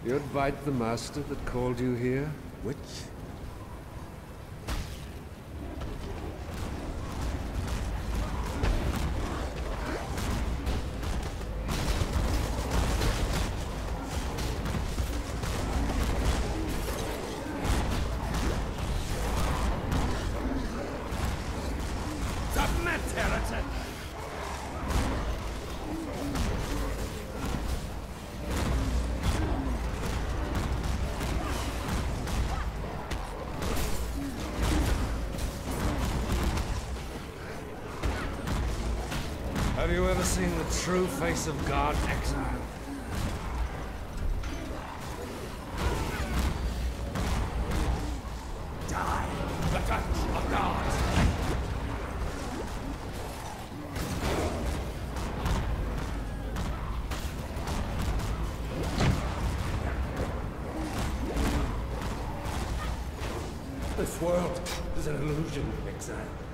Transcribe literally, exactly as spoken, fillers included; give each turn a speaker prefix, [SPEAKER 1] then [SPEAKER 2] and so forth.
[SPEAKER 1] You'd bite the master that called you here?
[SPEAKER 2] Which?
[SPEAKER 3] Submit, heretic!
[SPEAKER 1] Have you ever seen the true face of God, exile?
[SPEAKER 3] Die! The touch of God!
[SPEAKER 2] This world is an illusion, exile.